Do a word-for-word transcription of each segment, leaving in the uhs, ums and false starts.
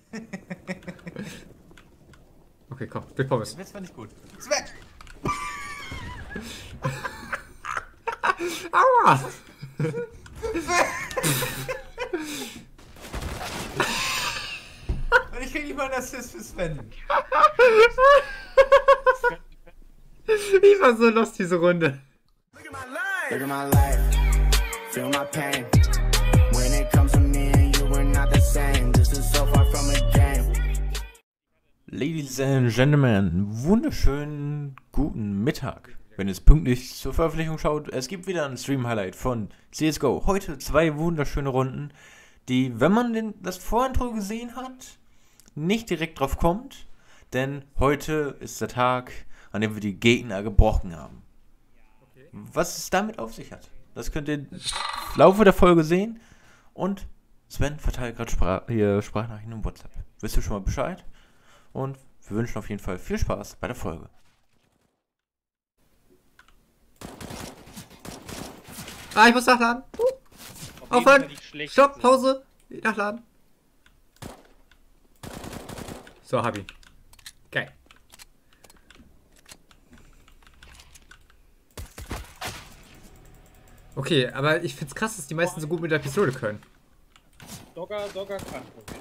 Okay, komm, durch Pommes. Das fand ich gut. Sven! Aua! Und ich krieg nicht mal einen Assist für Sven. Ich war so lost diese Runde. Look at my life. Look at my life. Feel my pain. When it comes to me and you, we're not the same. This is so far from a game. Ladies and Gentlemen, wunderschönen guten Mittag. Wenn es pünktlich zur Veröffentlichung schaut, es gibt wieder ein Stream-Highlight von C S G O. Heute zwei wunderschöne Runden, die, wenn man den, das Vorintro gesehen hat, nicht direkt drauf kommt. Denn heute ist der Tag, an dem wir die Gegner gebrochen haben. Was es damit auf sich hat, das könnt ihr im Laufe der Folge sehen. Und Sven verteilt gerade Sprach hier Sprachnachrichten im WhatsApp. Wisst ihr schon mal Bescheid? Und wir wünschen auf jeden Fall viel Spaß bei der Folge. Ah, ich muss nachladen. Uh. Aufhören. Stopp, Pause. Nachladen. So, hab ihn. Geil. Okay, aber ich find's krass, dass die meisten so gut mit der Pistole können. Dogger, Dogger kann probieren.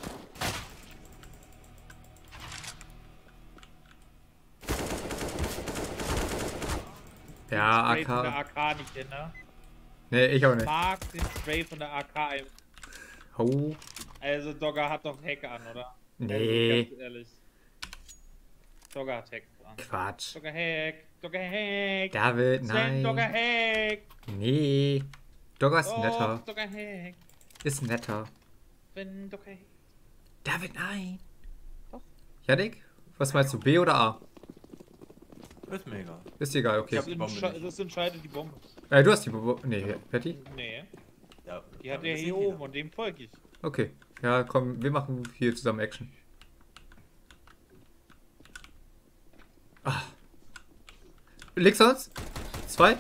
Ja, Spray von der A K. A K nicht hin, ne? Nee, ich auch nicht. Mag den Spray von der A K ein. Oh. Also Dogger hat doch Hack an, oder? Nee. Also, ganz ehrlich. Dogger hat Hack an. Quatsch. Dogger Hack, Dogger Hack. David, Sven, nein. Dogger Hack. Nee. Dogger ist Doch, netter. Dogger Hack. Ist netter. Sven, Dogger Hack. David, nein. Doch. Yannick, was meinst du, B oder A? Ist mir egal. Ist dir egal, okay. Das, die Bombe entsche nicht. das entscheidet die Bombe. Äh, du hast die Bombe. Nee, Patty? Nee, Ja, die hat wir er sehen hier jeder. oben und dem folge ich. Okay. Ja, komm, wir machen hier zusammen Action. Ah. Links uns. Zwei.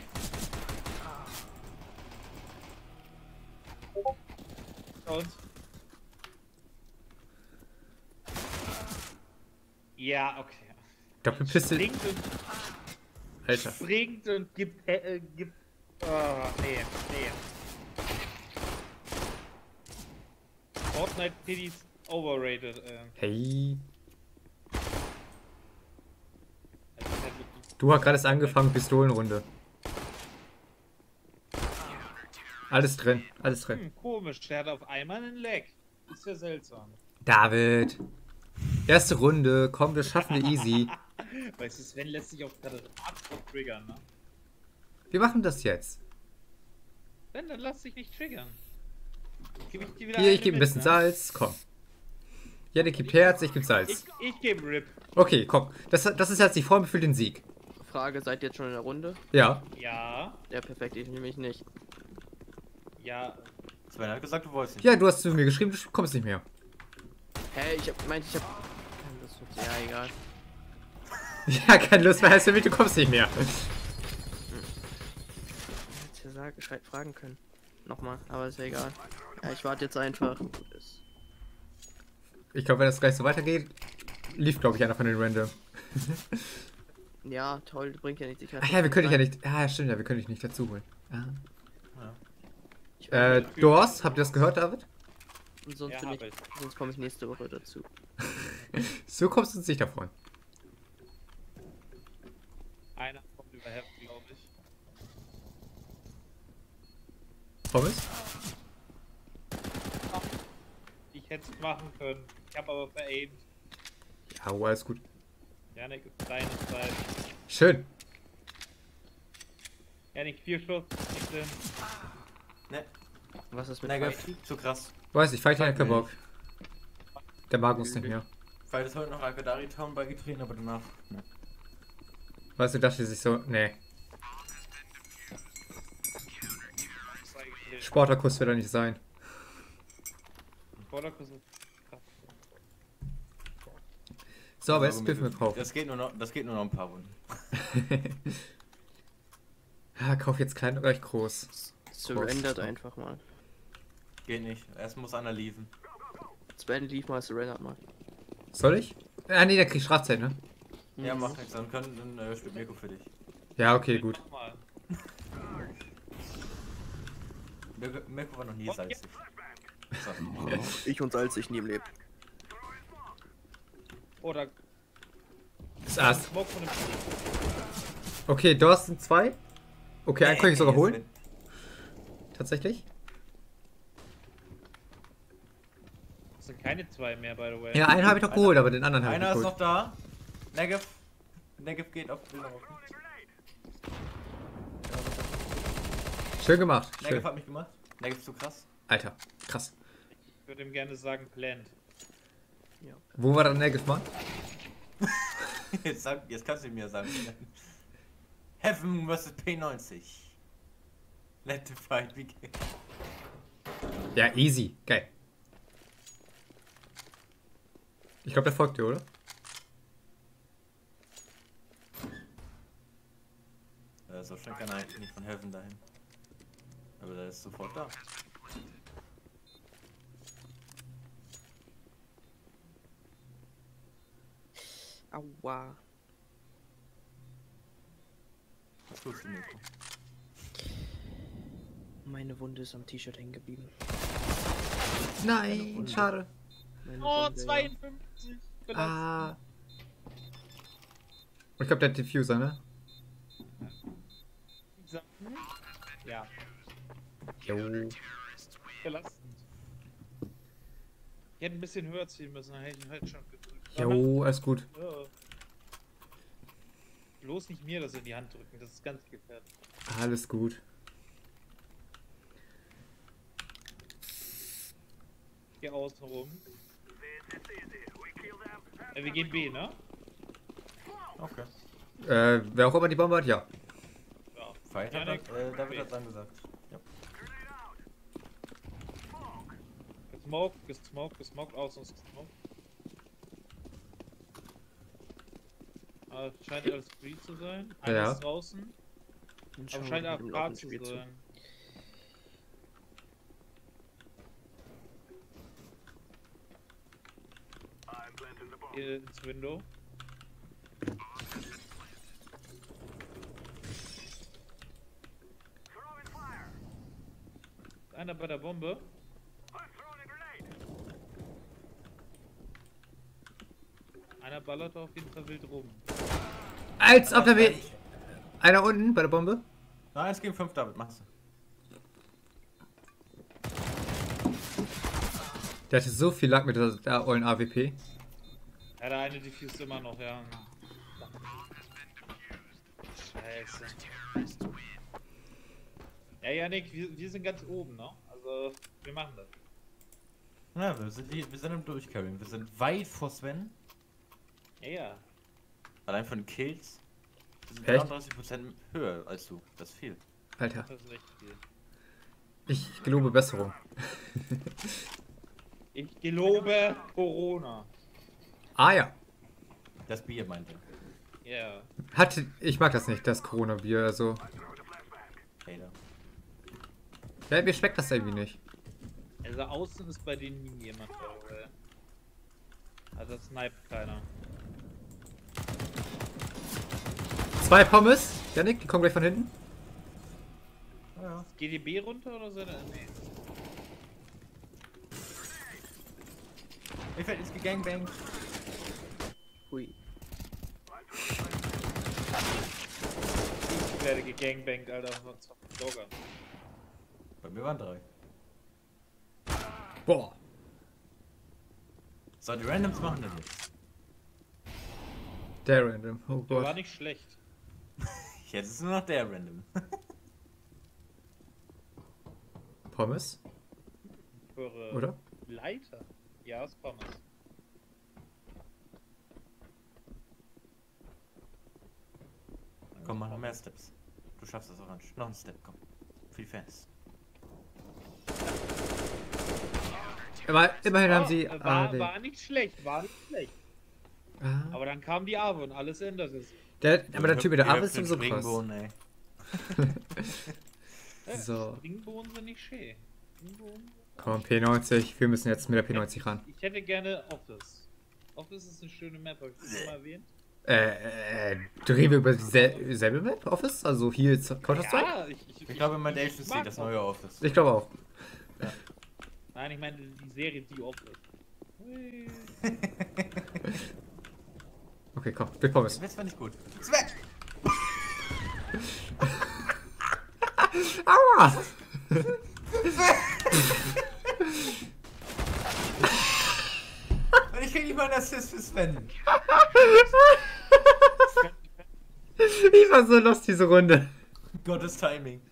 Und? Ja, okay. Doppelpistol. Springt und, Alter. springt und gibt, äh, gibt, oh, nee, nee. Fortnite Titties overrated, äh. Hey. Das ist halt wirklich- Du hast gerade erst angefangen, Pistolenrunde. Alles drin, alles drin. Hm, komisch, der hat auf einmal einen Lag. Ist ja seltsam. David. Erste Runde, komm, wir schaffen wir easy. Weißt du, Sven lässt sich auch gerade hardcore triggern, ne? Wir machen das jetzt. Sven, dann lass dich nicht triggern. Gib ich dir wieder Hier, eine ich gebe ein mit, bisschen ne? Salz, komm. Yannick gibt Herz, ich gebe Ich, Salz. ich gebe Rip. Okay, komm. Das, das ist jetzt die Formel für den Sieg. Frage, seid ihr jetzt schon in der Runde? Ja. Ja, Ja, perfekt, ich nämlich nicht. ja. Sven hat gesagt, du wolltest nicht. Ja, du hast zu mir geschrieben, du kommst nicht mehr. Hä, ich hab meint, ich hab. Das ist ja egal. Ja, keine Lust mehr, heißt für mich, du kommst nicht mehr. Hätte ich ja sagen, gescheit fragen können. Nochmal, aber ist ja egal. Ja, ich warte jetzt einfach. Bis- Ich glaube, wenn das gleich so weitergeht, lief, glaube ich, einer von den Random. Ja, toll, bringt ja nichts. Ich Ach ja, wir können dich ja nicht. Ah, ja, stimmt, ja, wir können dich nicht dazu holen. Ah. Ich Äh, Doors, habt ihr das gehört, David? Und sonst Ja, bin hab ich, ich. sonst komme ich nächste Woche dazu. So kommst du uns nicht davon. Einer kommt über Heaven, glaube ich. Pommes? Ich hätte es machen können. Ich habe aber veraimt. Ja, oh, alles gut. Janik ist deine Zeit. Schön. Janik, vier Schuss. Nicht drin. Ne, Was ist mit negativ, Fighty? zu krass. Weiß ich, Fight hat keinen Bock. Der mag uns nicht mehr. Weil es heute noch Akadari Town beigetreten, aber danach. Ne. Weißt du, dachte sich so, nee, Zwei gekillt. Sportlerkuss wird er nicht sein. Vorderkuss ist krass. So, aber jetzt Also, dürfen wir kaufen. Das geht nur noch, das geht nur noch ein paar Runden. Ah, kauf jetzt klein oder gleich groß. Surrendert einfach mal. Geht nicht. Erst muss einer liefen. Sven, lief mal, surrendert mal. Soll ich? Ah, nee, der kriegt Strafzeit, ne? Ja, mach nichts, dann können dann äh, spielt Mirko für dich. Ja, okay, gut. Nochmal. Mirko, Mirko war noch nie salzig. So. Ich und salzig nie im Leben. Oder Das Ass. Smoke von dem Okay, du hast zwei. Okay, einen kann ich sogar Ey, holen. Sven. Tatsächlich. Das sind keine zwei mehr, by the way. Ja, einen habe ich doch geholt, aber den anderen habe ich Einer nicht ist geholt. noch da. Negev. Negev geht auf will noch auf mich. Schön gemacht. Negev Schön. hat mich gemacht. Negev ist so krass. Alter, krass. Ich würde ihm gerne sagen, plant. Wo war der Negev, Mann? Jetzt, sag, jetzt kannst du mir sagen. Heaven versus P neunzig. Let the fight begin. Ja, easy. Geil. Ich glaube, der folgt dir, oder? Äh, so schnell kann er eigentlich nicht von Heaven dahin. Aber der ist sofort da. Aua. Was tust du, Mirko? Meine Wunde ist am T-Shirt hängen geblieben. Nein, schade. Meine Oh, Wunde, ja. zweiundfünfzig. Ah. Und ich glaube, der hat Diffuser, ne? Ja, Jo. belastend. Ich hätte ein bisschen höher ziehen müssen, dann hätte ich ihn halt schon gedrückt. Jo, alles gut. Ja. Bloß nicht mir das in die Hand drücken, das ist ganz gefährlich. Alles gut. Hier außen rum. Äh, wir gehen B, ne? Okay. Äh, wer auch immer die Bombe hat, ja. Ja. Fight hat Janik, äh, David B. hat angesagt. Ja. Gesmoked, gesmoked, gesmoked, außen ist gesmoked. Aber scheint alles free zu sein. Einer Ja. ist draußen. Und Aber schauen, scheint wie A dem F K laufenden zu Spiel zu. sein. Hier ins Window. Einer bei der Bombe. Einer ballert auf jeden Fall wild rum. Als ob der W. Einer unten bei der Bombe. Na, eins gegen fünf, David, machst du. Der hatte so viel Lack mit der, der ollen A W P. Ja, der eine diffust immer noch, ja. Scheiße. Ja, Janik, wir, wir sind ganz oben, ne? Also, wir machen das. Ja, wir sind, hier, wir sind im Durchcarrying. Wir sind weit vor Sven. Ja, ja. Allein von den Kills. Wir sind Echt? dreiunddreißig Prozent höher als du. Das ist viel. Alter, Das ist echt viel. ich gelobe Besserung. Ich gelobe Corona. Ah ja. Das Bier meinte. Ja. Hat, ich mag das nicht, das Corona-Bier, also. Hater. Ja, mir schmeckt das irgendwie nicht. Also außen ist bei denen nie jemand dabei. Also das sniped keiner. Zwei Pommes. Janik, die kommen gleich von hinten. Ja. G D B runter oder so? Nee. Ich werde jetzt gegangbangt. Hui. Ich werde gegangbankt, Alter, von zwei Doggern. Bei mir waren drei. Boah. So, die Randoms machen das jetzt. Der Random. Oh Der war Gott. nicht schlecht. Jetzt ist nur noch der Random. Pommes, Für, äh, oder? Leiter. Ja, ist Pommes. Komm, mach noch mehr Steps. Du schaffst das, Orange. Noch ein Step, komm. Für die Fans. Aber immerhin haben Ah, sie. äh, Ah, war, nee. war nicht schlecht, war nicht schlecht. Ah. Aber dann kam die Ave und alles änderte sich. Der, aber der Typ mit der Arme ist Hüpfen, sowieso krass. Springbohnen, ey. Ja, So. Springbohnen sind nicht schön. Springbohnen. Komm, P neunzig. Wir müssen jetzt mit der P neunzig ran. Ich hätte gerne Office. Office ist eine schöne Map, habe ich das schon mal erwähnt? Äh, äh, reden wir über dieselbe Map, Office? Also hier ist Counter-Strike? Ja, ich, ich, Ich glaube, Mad Agency, mag das neue Office. Ich glaube auch. Nein, ich meine die Serie, die Office. Hui. Okay, komm, Big Pommes. Das fand ich gut. Ist weg! Aua! Und ich krieg nicht mal einen Assist für Sven. Ich war so lost diese Runde. Gottes Timing.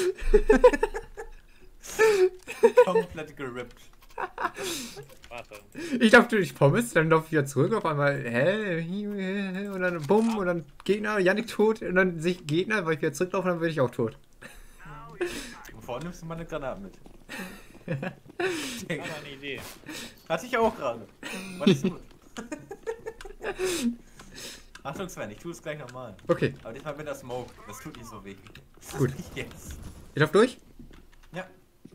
Komplett gerippt. Warte. Ich dachte durch Pommes, dann laufe ich wieder zurück, auf einmal, hä? Und dann bumm, und dann Gegner, Yannick tot, und dann sehe ich Gegner, weil ich wieder zurücklaufe, dann werde ich auch tot. Bevor nimmst du mal eine Granate mit. Ich habe eine Idee. Hatte ich auch gerade. War nicht so gut. Achtung Sven, ich tue es gleich nochmal. Okay, Aber diesmal mit der Smoke. Das tut nicht so weh. gut. Yes. Ich laufe durch? Ja.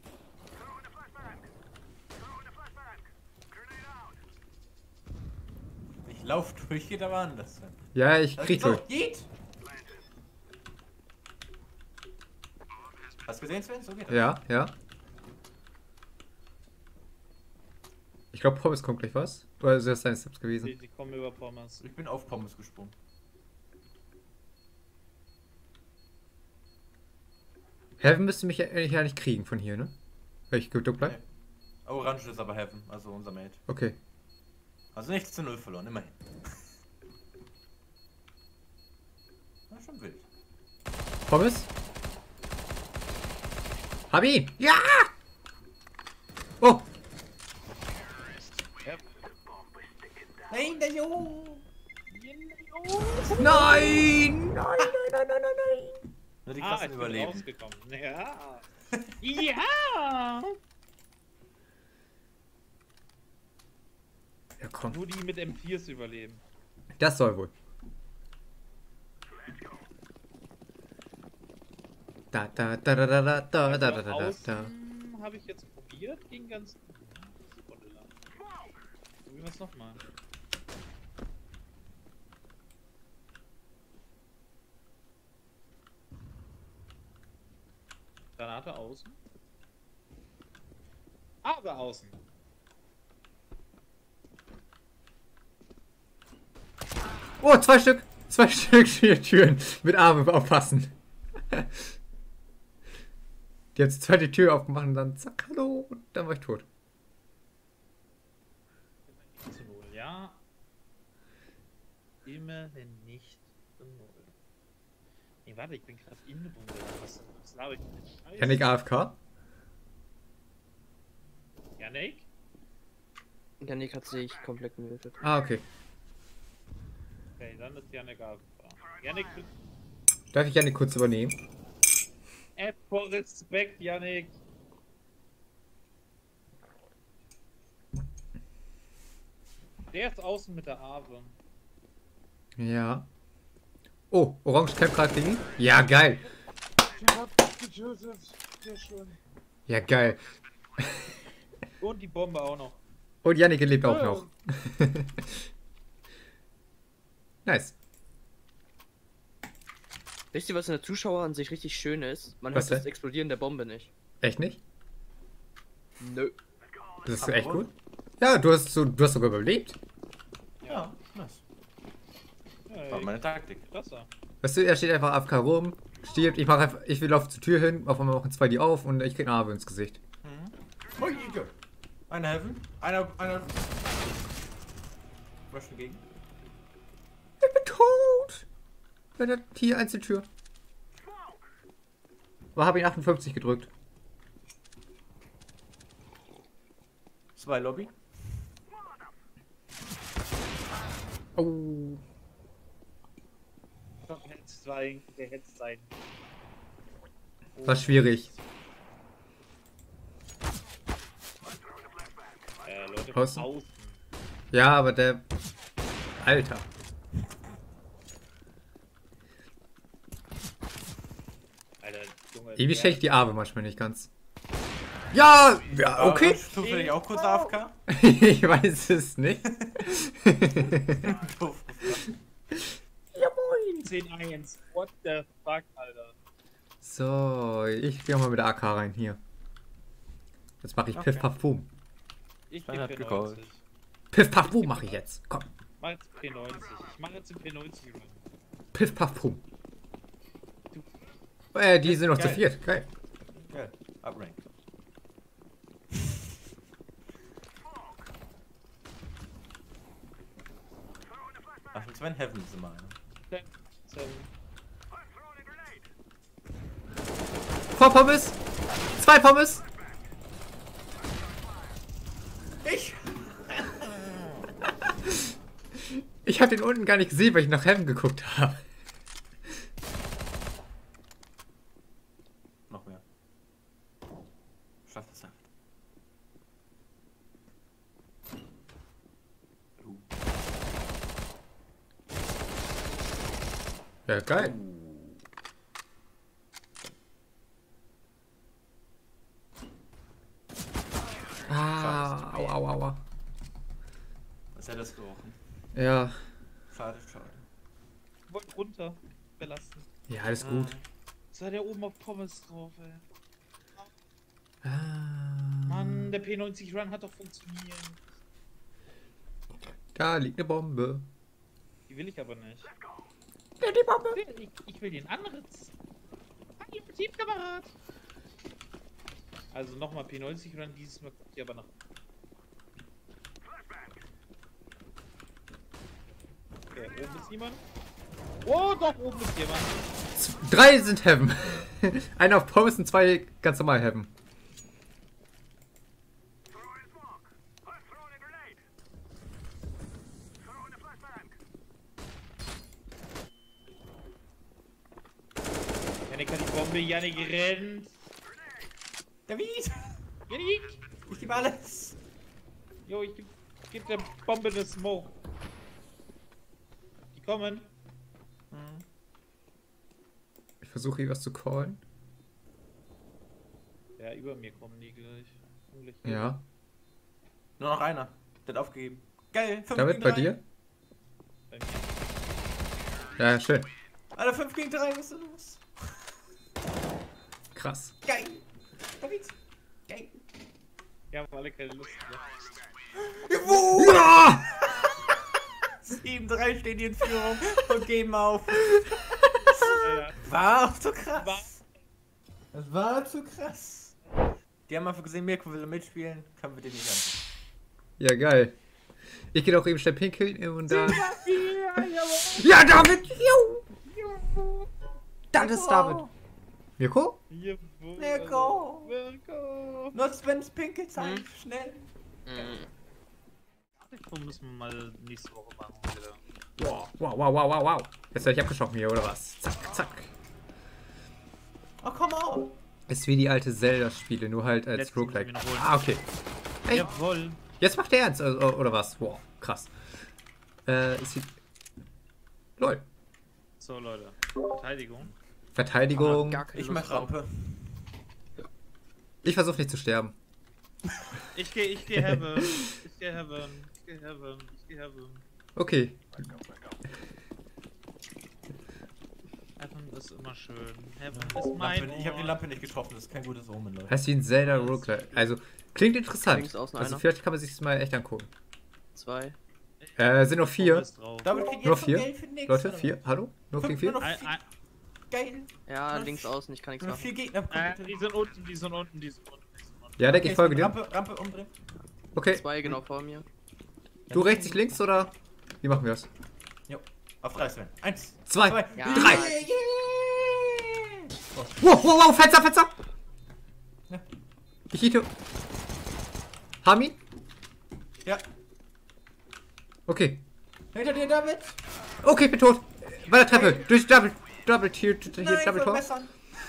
Ich lauf durch, geht aber anders. Sven. Ja, ich Das krieg ist so, durch. geht! Hast du gesehen, Sven? So geht das. Ja, ja. Ich glaube, Pommes kommt gleich was. Oder ist das deine Steps Die, gewesen? die kommen über Pommes. Ich bin auf Pommes gesprungen. Heaven müsste mich ja ja nicht kriegen von hier, ne? Weil ich geduckt bleib? Nee. Orange ist aber Heaven, also unser Mate. Okay. Also nichts zu null verloren, immerhin. Na, schon wild. Pommes? Hab ihn! Ja! Oh! Nein, der Jo! Nein! Nein, nein, nein, nein, nein, nein! Nur die Ah, krassen ich bin überleben. rausgekommen. Ja. Ja. Ja, komm. Nur die mit M viers überleben. Das soll wohl. Da, da, da, da, da, da, da, da, da, da, da, da. Habe ich jetzt probiert, ging ganz gut. Sekunde lang. Probieren wir es nochmal. Granate außen. Aber außen. Oh, zwei Stück! Zwei Stück vier Türen. Mit Armen aufpassen. Die hat zwei die Tür aufgemacht und dann zack, hallo. Und dann war ich tot. Zu null, ja. Immerhin nicht zu null. Nee, warte, ich bin gerade in der Bunde. Was, was laber ich denn? Scheiße. Yannick A F K? Yannick? Yannick hat sich komplett gemutet. Ah, okay. Okay, dann ist Yannick A F K. Yannick, Darf ich Yannick kurz übernehmen? App vor Respekt, Yannick. Der ist außen mit der Ave. Ja. Oh, Orange Cap gerade gegen ihn? Ja, geil. Ich hab getötet. Sehr schön. Ja, geil. Und die Bombe auch noch. Und Yannick lebt auch noch. Nice. Wisst ihr, was in der Zuschauer an sich richtig schön ist? Man Was hört das denn? Explodieren der Bombe nicht. Echt nicht? Nö. Das ist echt gut. Ja, du hast, so, du hast sogar überlebt. Ja, nice. Ja, War meine Taktik. Krasser. Weißt du, er steht einfach A F K rum, stirbt, ich mache einfach, ich will laufen zur Tür hin, auf einmal machen zwei die auf und ich krieg eine Arme ins Gesicht. Mhm. Ui, ui, ui. Einer Heaven, einer, einer. Rushen gegen. Ich bin tot! Bei der hier Einzeltür. Aber habe ich achtundfünfzig gedrückt. Zwei Lobby. Oh. Doch, hätte es sein. Der hätte es sein. War schwierig. Äh, Leute, Außen? außen. Ja, aber der... Alter. Alter, Junge. Irgendwie der- schäche ich die Arme manchmal nicht ganz. Ja, ja, War okay. das zufällig auch kurz A F K? Ich weiß es nicht. Doof. zehn eins. What the fuck, Alter. So, ich gehe mal mit der A K rein hier. Jetzt mache ich Okay. Piff Paff Boom. Ich Sven geh hat P gecallt. neunzig. Piff Paff Boom mache ich jetzt. Komm. Mach jetzt P neunzig. Ich mach jetzt den P neunzig Run. Piff Paff Boom. Äh, die sind noch zu Geil. viert. Geil. Geil. Uprank. Ach, mit Sven Heaven sind wir einer. So, Vor Pommes. Zwei Pommes. Ich! Ich habe den unten gar nicht gesehen, weil ich nach Heaven geguckt habe. Noch mehr. Schaff es Saft. Uh. Ja, geil. Ah, aua, aua, aua. Was hat das gerochen? Ja, Schade, schade. wollt runter. Belasten. ja, alles gut. Was war der oben auf Pommes drauf, ey? Ah, Mann, der P neunzig Run hat doch funktioniert. da liegt eine Bombe. Die will ich aber nicht. Ja, die Bombe. Ich, ich will den anderen. Ein Teamkamerad. Also nochmal P neunzig Run, dieses Mal guckt ihr aber nach. Okay, oben ist niemand. Oh, doch, oben ist jemand. Z- Drei sind Heaven. Einer auf Pommes und zwei ganz normal Heaven. Janik hat die Bombe, Janik rennt. David! Janik! Ich gebe alles! Jo, ich geb, geb der Bombe eine Smoke. Die kommen. Ich versuche hier was zu callen. Ja, über mir kommen die gleich. Ungleich. Ja. Nur noch einer. Der hat aufgegeben. Geil, fünf David, gegen bei drei. dir? Bei mir. Ja, schön. Alter, fünf gegen drei, was ist denn los? Krass. Geil! David! Geil! Wir haben alle keine Lust mehr. Ja! sieben drei stehen die in Führung und geben auf. Ja, War zu krass. War- Das war zu krass. Die haben einfach gesehen, Mirko will mitspielen, können wir den nicht an. Ja, geil. Ich gehe doch eben schnell pinkeln und dann... ja, jawohl. Ja, David! Jo! Das ist David. Mirko? Jawohl. Mirko. Mirko. Nur Svens Pinkelzeit, Hm? schnell. Das müssen wir mal nächste Woche machen wieder. Wow, wow, wow, wow, wow, wow. Jetzt werde ich abgeschossen hier, oder was? Zack, zack. Oh, come on. Ist wie die alte Zelda-Spiele, nur halt als Letztes Roguelike. müssen wir noch holen. Ah, okay. Ey, Jawohl. jetzt macht der ernst, also, oder was? Wow, krass. Äh, ist die... Lol. So, Leute. Verteidigung. Verteidigung. Gar keine Ich Lust mach drauf. Rampe. Ich versuche nicht zu sterben. Ich geh, ich geh Heaven. Ich geh Heaven. Ich geh Heaven. Ich geh Heaven. Okay. Heaven ist immer schön. Heaven ist mein Lampe, ich habe die Ort. Lampe nicht getroffen, das ist kein gutes Omen, Leute. Heißt wie ein Zelda Roguelike. Also, klingt interessant. Links außen Also, einer. vielleicht kann man sich das mal echt angucken. Zwei. Äh, sind noch vier. Pommes drauf. David kriegt Nur jetzt vier? schon Geld für nix, Leute, oder vier. was? Hallo? Nur gegen Fünf, vier? nur noch Ein, vier. ein, Geil. Ja, Was? links außen, ich kann nichts Nur machen. vier Gegner. äh, die sind unten, die sind unten, die sind unten. Die sind unten. Ja, Deck, ich folge dir. Rampe, Rampe umdrehen. Okay. Zwei genau vor mir. Du rechts, ich links, oder? Wie machen wir das? Jo. Auf drei, Sven. Eins. Zwei. Zwei. Ja. Drei. Yeah, yeah. Wow, wow, wow, Fenster, Fenster! Ja. Ich hiete. Haben ihn? Ja. Okay. Hinter dir, David. Okay, ich bin tot. Bei der Treppe. Durch Double. Double hier, hier Nein, Double Tor. verbessern.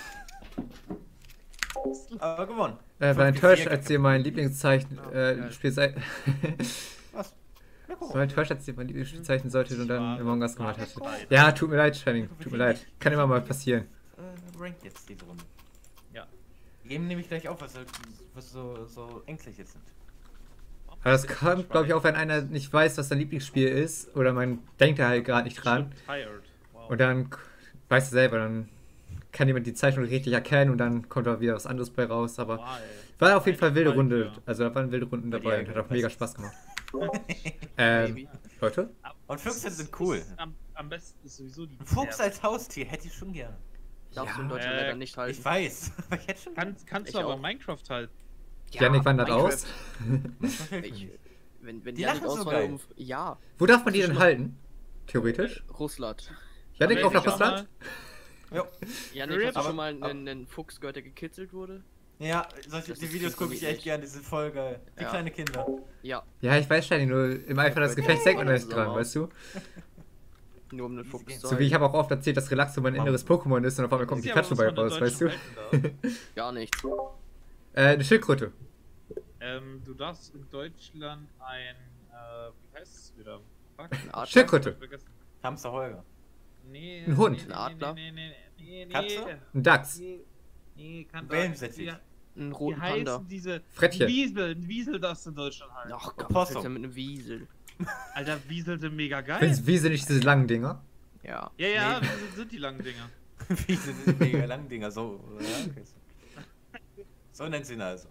Aber gewonnen. Äh, war Fünf enttäuscht, gegen als ihr mein Lieblingszeichen äh, geil. Spiel sei. Was? war enttäuscht, als ihr mein Lieblingsspiel zeichnen solltet und dann War- Among Us war gemacht hattet. bereit. Ja, tut mir leid, Shining. Tut mir leid. Kann immer mal passieren. Äh, rankt jetzt diese Runde. Ja. geben nämlich gleich auf, was, was so, so ängstlich jetzt sind. Aber das kommt, glaube ich, auch, wenn einer nicht weiß, was sein Lieblingsspiel ist. Oder man denkt da halt gerade nicht dran. Tired. Wow. Und dann k- weiß er selber, dann kann jemand die Zeichnung richtig erkennen und dann kommt da wieder was anderes bei raus. Aber Wow, ey. war auf jeden Fall wilde Bald, Runde. ja. Also da waren wilde Runden dabei und hat auch mega Spaß gemacht. ähm, Maybe. Leute? Und Füchse Das sind ist- cool. ist Am, am besten ist sowieso die Ein Fuchs Zerbe. als Haustier hätte ich schon gerne. Darfst du Ja. in Deutschland Äh, leider nicht halten. Ich weiß, aber ich hätte schon gerne. Kannst, kannst Ich du aber auch. Minecraft halt. Janik wandert Minecraft. aus. Das gefällt mir Ich, nicht. wenn wenn Die Janik lachen so auswandert, geil. um- ja, Wo darf man die denn halten? Theoretisch? Russland. Janik Aber auch nach ich auch Russland? Jo. Janik, Rip. hast du Aber- schon mal einen, aber- einen Fuchs gehört, der gekitzelt wurde? Ja, solche Das die ist Videos super gucke ich niedlich. echt gerne, die sind voll geil. Die Ja. kleine Kinder. Ja, Ja, ich weiß schon, nur im Eifer des Gefechts denkt man da nicht dran, Ja. weißt du? nur um den Fuchs zu So wie halten. ich habe auch oft erzählt, dass Relaxo mein inneres Pokémon ist und auf einmal kommt Ist ja Pikachu was bei von der raus, weißt du? deutschen Welt da. Gar nichts. Äh, eine Schildkröte. ähm, du darfst in Deutschland ein, äh, wie heißt es wieder? Fuck. Adler? Schildkröte. Ich hab vergessen. Hamster Holger. Nee, Ein Hund. Nee, nee, Ein Adler? Nee, nee, nee, nee, nee, Katze? Ein Dachs. Nee, nee, kann Wellensittich. Wie, Einen wie roten heißen Panda. diese Frettchen. Wiesel? Ein Wiesel darfst du in Deutschland halten. Ach Gott, Opossum. was willst du denn mit einem Wiesel? Alter, Wiesel sind mega geil. Findest wie sind nicht diese langen Dinger? Ja. Ja, ja, Nee. Wiesel sind die langen Dinger. Wie sind die mega langen Dinger so? Ja, okay. So nennt sie ihn also.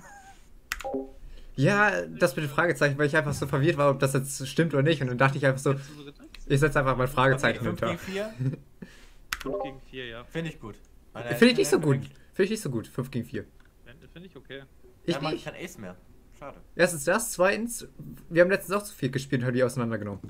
Ja, das mit dem Fragezeichen, weil ich einfach so verwirrt war, ob das jetzt stimmt oder nicht. Und dann dachte ich einfach so, Kennst du so Ritter? ich setze einfach mal ein Fragezeichen fünf hinter. gegen vier? fünf gegen vier, ja. Finde ich gut. Finde ich nicht so gut. Finde ich nicht so gut. fünf gegen vier. Finde ich okay. Ich Ich mache nicht. kein Ace mehr. Schade. Erstens das, zweitens, wir haben letztens auch zu viel gespielt und haben die auseinandergenommen.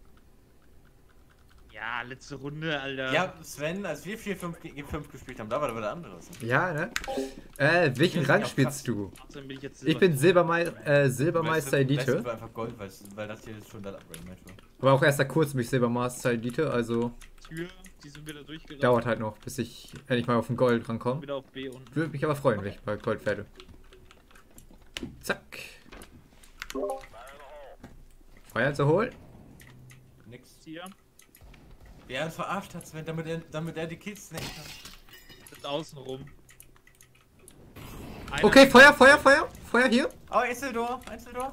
Ja, letzte Runde, Alter. Ja, Sven, als wir vier fünf gegen fünf gespielt haben, da war da wieder anderes. Ja, ne? Äh, welchen Ja, Rang krass. spielst du? Trotzdem bin ich jetzt Ich bin Silbermei äh, Weißt Silbermeister du, Elite. du einfach Gold, weil, weil das hier schon das Upgrade-Match war. Aber auch erst seit kurzem bin ich Silbermeister Elite, also Tür, die sind wieder durchgelaufen. dauert halt noch, bis ich endlich mal auf den Gold rankomme. Wieder auf B unten. Würde mich aber freuen, wenn ich bei Gold werde. Zack. Feuer zu holen. Nix. Hier Ja, uns verarscht hat Sven, damit er, damit er die Kills nehmen kann. sind außen rum. Einer- Okay, Feuer, Feuer, Feuer. Feuer hier. Oh, Einzeldor, Einzeldor.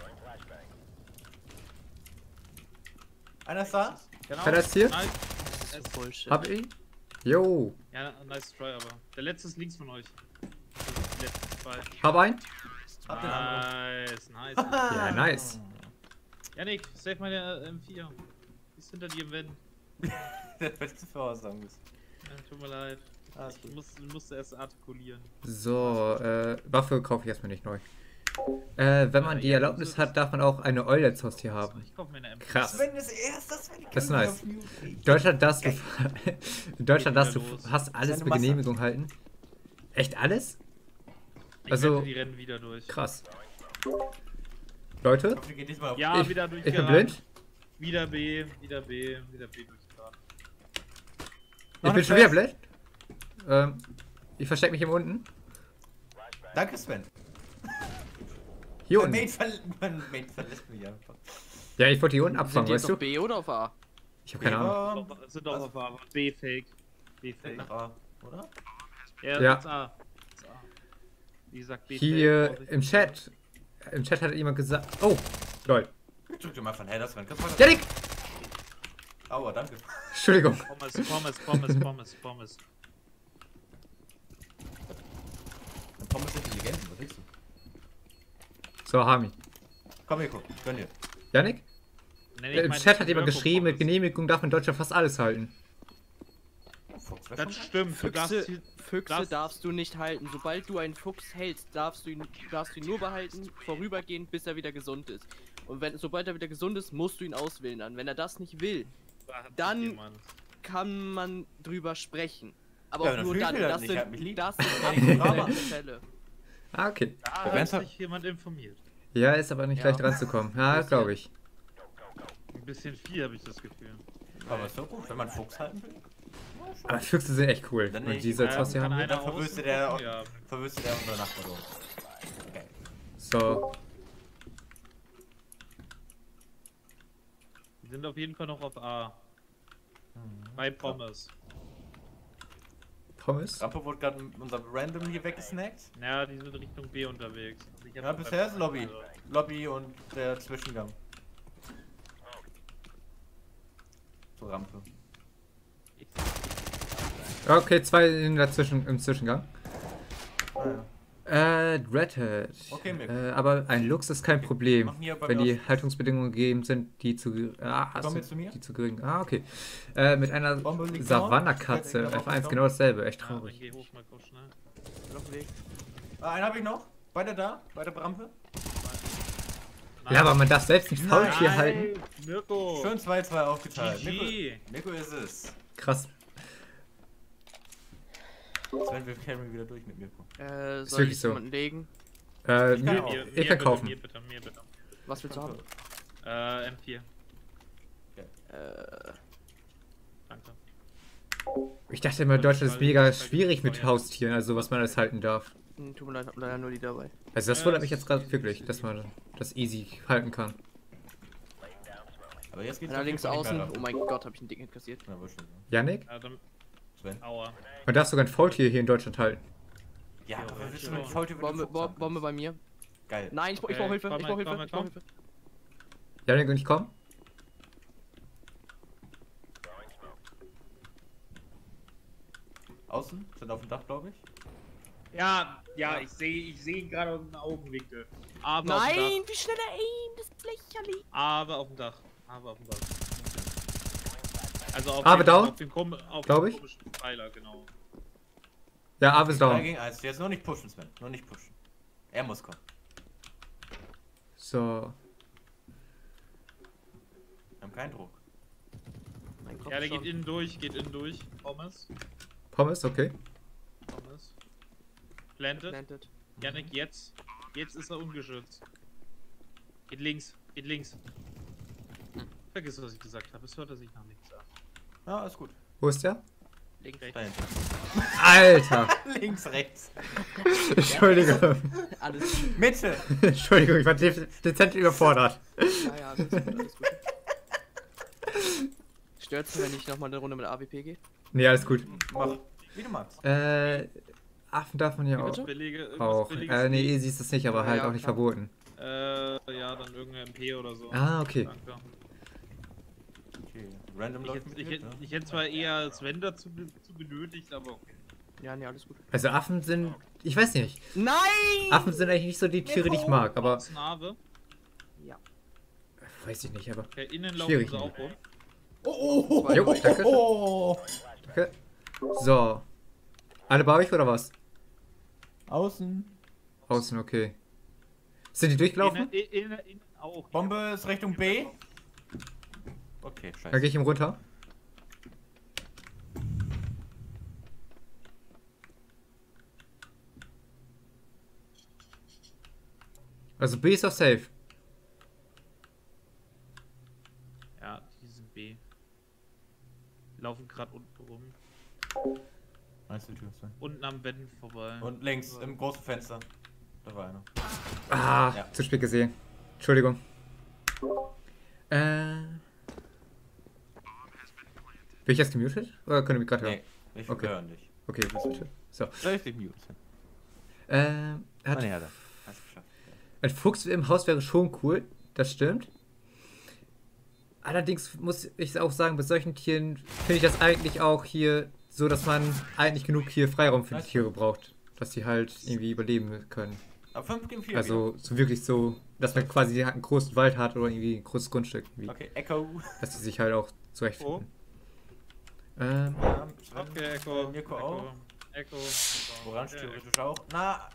Einer ist da? Genau. Wer ist hier? Nice. Das ist Bullshit. Hab ich. Jo. Ja, nice try, aber. Der letzte ist links von euch. Also die letzten zwei. Hab ein. Hab den anderen. Nice, nice. Ja, nice. Janik, save meine äh, M vier. Ist hinter dir im Wenn. Der beste Voraussagen ist. Ja, tut mir leid. Alles Ich gut. muss, musste erst artikulieren. So, äh, Waffe kaufe ich erstmal nicht neu. Äh, wenn man Äh, die ja, Erlaubnis so- hat, darf man auch eine Eule als Haustier haben. Ich kaufe mir eine M vier. Krass. Sven ist erst, das Sven Das ist nice. In Deutschland darfst du, in Deutschland Geht darfst du wieder los. fast alles Seine mit Masse. Genehmigung halten. Echt alles? Ich Also- wette, die rennen wieder durch. Krass. Leute, Wir gehen diesmal auf. Ja, ich, wieder ich bin durchgerannt. blind. Wieder B, wieder B, wieder B durchgerannt. Ich Noch bin eine schon wieder Quest. blind. Ähm, ich verstecke mich hier unten. Danke, Sven. Hier Mein unten. Mate, verl mein Mate verlässt mich einfach. Ja, ich wollte hier unten Sind abfangen, die jetzt weißt auf du? B oder auf A? Ich habe keine Ahnung. Ja, Doch, sind doch auf A, aber B Fake. B Fake. nach A, oder? Ja, Ja. jetzt A. Jetzt A. Wie gesagt, B Hier Fake. im Chat. Im Chat hat jemand gesagt. Oh, lol. Ich drück dir mal von Header, Sven. Kannst du mal- Janik! Aua, danke. Entschuldigung. Pommes, Pommes, Pommes, Pommes, Pommes. Pommes Intelligenz, was willst du? So, Hami. Komm hier, guck. Gönn dir. Janik? Nenn ich Im meinen Chat hat jemand Mirko geschrieben, mit Pommes. Genehmigung darf man in Deutschland fast alles halten. Fuchs, wer Das kommt? stimmt, du darfst Füchse, hier- Füchse darfst- darfst du nicht halten. Sobald du einen Fuchs hältst, darfst du ihn, darfst du ihn nur behalten, vorübergehend, bis er wieder gesund ist. Und wenn, sobald er wieder gesund ist, musst du ihn auswählen dann. Wenn er das nicht will, Da hat sich Dann- jemand. kann man drüber sprechen. Aber Ja, auch dann nur fühl ich dann. will er Das nicht, er hat mich sind, lieb. das sind Ja, ich brauche- absolute Fälle. Ah, okay. Da Der hat Benzer- sich jemand informiert. Ja, ist aber nicht Ja. leicht ranzukommen. Ja, glaube ich. Ein bisschen viel, habe ich das Gefühl. Aber ist doch gut, wenn man Fuchs halten will. Aber Füchse sind echt cool. Dann Und nicht. diese als Ähm, Haustier kann haben. einer Dann verwüstet außen der, gucken? Ja. verwüstet der unsere Nachbar so. Geil. So. Die sind auf jeden Fall noch auf A. Bei Pommes. Pommes. Rampe wurde gerade unser Random hier weggesnackt. Ja, die sind Richtung B unterwegs. Also ich hab Ja, noch bisher bei- ist Lobby. also- Lobby und der Zwischengang. Zur Rampe. Okay, zwei in der Zwischen, im Zwischengang. Ah, ja. Äh, Red Hat. Okay, Mick. Äh, aber ein Lux ist kein Problem, Machen hier bei wenn mir die aus- Haltungsbedingungen gegeben sind, die zu ge- ah, hast Komm du- jetzt zu mir. die zu gering. Ah, okay. Äh, mit einer Bombe liegt Savanna-Katze, vorne. F eins, genau dasselbe, echt Ja, dann traurig. geh hoch mal kurz schnell. Noch ein Weg. Ah, einen habe ich noch. Beide da, bei der Rampe. Ja, aber man darf selbst nicht Faultier Nein, halten. Mirko! Schön zwei zwei aufgeteilt. G G. Nico, Nico ist es. Krass. Jetzt werden wir Carry wieder durch mit Mirko. Äh, Ist soll wirklich ich so. jemanden legen? Äh, Ich kann mir, auch. Mir, ich mir kann bitte, kaufen. Mir bitte, mir bitte. Was willst du haben? Äh, M vier. Äh, Danke. Ich dachte immer, Deutschland ist mega schwierig mit Haustieren, also was man alles halten darf. hm, tut mir leid, hab leider nur die dabei. Also das wundert mich jetzt gerade wirklich, dass man das easy halten kann. Aber jetzt geht's Einer auf links jeden Fall außen. nicht mehr Oh mein Gott, hab ich einen Ding kassiert. ab. Ja, war schön. Yannick, Ja, dann, Sven. aua. man darf sogar ein Faultier hier in Deutschland halten. Ja, aber Ja, willst ja. du mit Faultier Bombe, Bo Bombe bei mir. Geil. Nein, ich, ich Okay, brauch Hilfe, komm, ich brauch komm, Hilfe, ich brauch komm. Hilfe. Yannick und ich kommen? Außen? Sind auf dem Dach, glaube ich. Ja, ja, ich sehe ich seh ihn gerade aus dem Augenwinkel. Aber auf dem Nein, wie schnell er aim, das ist lächerlich. Dach. Aber auf dem Dach. Aber auf dem Dach. Also auf Aber dem, down, auf dem, kom auf glaub dem ich. komischen Pfeiler, genau. Ja, Ave ist drei down. gegen eins. Jetzt noch nicht pushen, Sven. Noch nicht pushen. Er muss kommen. So. Wir haben keinen Druck. Mein Kopf Ja, der schon. geht innen durch, geht innen durch. Pommes. Pommes, okay. Pommes. Planted. Planted. Yannick, jetzt. Jetzt ist er ungeschützt. Geht links, geht links. Vergiss, was ich gesagt habe. Es hört er sich nach nichts an. Ja, ist gut. Wo ist der? Links. Dahinter. Alter! Links, rechts. Entschuldigung. Alles gut. Mitte. Entschuldigung, ich war de dezent überfordert. Ja, ja, alles gut, alles gut. Stört's, wenn ich nochmal eine Runde mit A W P gehe? Nee, alles gut. Mach. Wie du magst. Äh, Affen darf man ja auch. bitte? Billige, irgendwas Auch. Billiges. Äh, nee, easy ist das nicht, aber Ja, halt ja, auch nicht klar. verboten. Äh, ja, dann irgendeine M P oder so. Ah, okay. Danke. Okay. Random Ich läuft hätte, mit ich, dir, hätte, ne? ich hätte zwar eher Sven dazu be- zu benötigt, aber okay. Ja, nee, alles gut. Also Affen sind. Ich weiß nicht. Nein! Affen sind eigentlich nicht so die Tiere, die ich mag, aber. Snave. Ja. Weiß ich nicht, aber. Okay, innen laufen Schwierig. sie auch rum. Oh, oh, oh, Jo, oh, danke. oh. Okay. So. Alle bei euch oder was? Außen. Außen, okay. Sind die durchgelaufen? Innen, innen, innen auch. Bombe ist Richtung B. Okay, Dann scheiße. gehe ich ihm runter. Also B ist auf safe. Ja, die sind B. Laufen gerade unten rum. Einzeltür, Sven. Unten am Wänden vorbei. Und links, im großen Fenster. Da war einer. Ah, Ja. zu spät gesehen. Entschuldigung. Äh. Bin ich jetzt gemutet? Oder könnt ihr mich gerade hören? Nee, ich Okay. höre dich. Okay, bitte. So. Soll ich dich muten? Äh, hat Meine Herren. Hast geschafft. ein Fuchs im Haus wäre schon cool, das stimmt. Allerdings muss ich auch sagen, bei solchen Tieren finde ich das eigentlich auch hier so, dass man eigentlich genug hier Freiraum für die Tiere braucht. Dass die halt irgendwie überleben können. Aber fünf gegen vier. Also so wirklich so, dass man quasi einen großen Wald hat oder irgendwie ein großes Grundstück. Irgendwie, Okay, Echo. dass die sich halt auch zurechtfinden. Ähm, Ja, Sven, Okay, Echo. Mirko auch. Echo. Orange Okay, theoretisch auch. Na.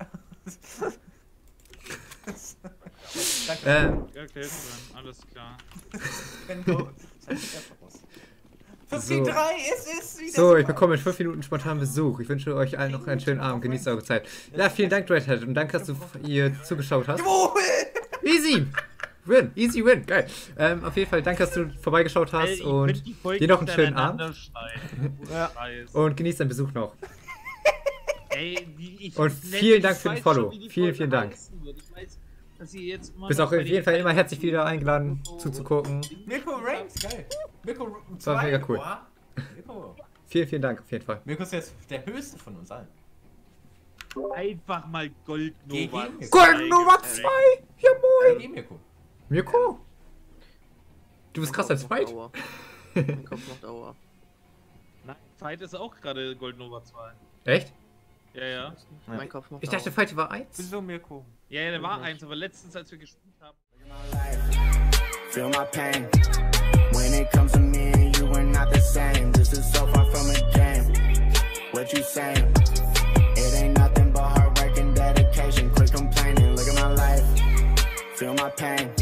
Danke. ähm, Okay, Sven, alles klar. Sven, go. Sven, geht einfach raus. fünf So. gegen drei, es ist wieder so, ich super. bekomme in fünf Minuten spontan Besuch. Ich wünsche euch allen noch einen schönen Abend. Genießt eure Zeit. Ja, vielen Dank, Red Hat. Und danke, dass du hier zugeschaut hast. Jawohl! Easy! Win! Easy win! Geil! Ähm, auf jeden Fall danke, dass du vorbeigeschaut hast Ey, und könnt die Folgen dir noch einen schönen hintereinander Abend. schneiden. Ja. Scheiß. Und genießt deinen Besuch noch. Ey, die, ich, Und ich- vielen ich Dank für den weiß Follow. schon, wie die Vielen, Folge vielen Dank. heißen wird. Ich weiß, dass ihr jetzt immer Bist noch auch bei auf den jeden Fall immer Zeiten- herzlich wieder eingeladen zuzugucken. Mirko Ranks, geil. Mirko war mega cool. Boah. Mirko. Vielen, vielen Dank auf jeden Fall. Mirko ist jetzt der höchste von uns allen. Einfach mal Gold Nova. Gegen- Gold Nummer zwei! Ja moin! Geh, Mirko. Mirko! Du bist Mein krass als Kopf macht Fight. Aua. Mein Kopf macht Aua. Nein, Fight ist auch gerade Gold Nova zwei. Echt? Ja, ja. Ja. Mein Kopf macht Ich dachte, Aua. Fight war eins. Wieso, Mirko? Ja, ja, der war nicht. eins, aber letztens, als wir gespielt haben. Feel my pain. When it comes to me and you, we're not the same. This is so far from a game. What you saying? It ain't nothing but hard work and dedication. Quit complaining. Look at my life. Feel my pain.